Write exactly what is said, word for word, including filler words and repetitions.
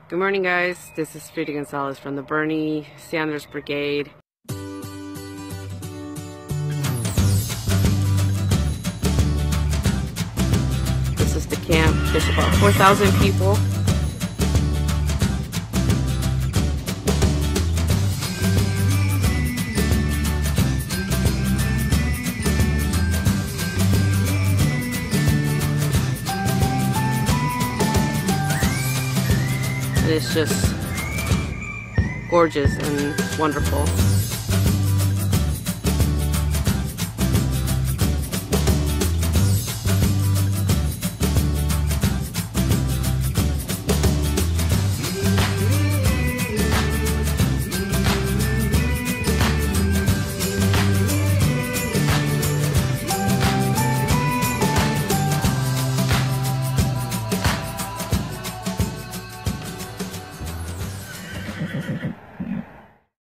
Good morning, guys. This is Frida Gonzalez from the Bernie Sanders Brigade. This is the camp. There's about four thousand people. And it's just gorgeous and wonderful.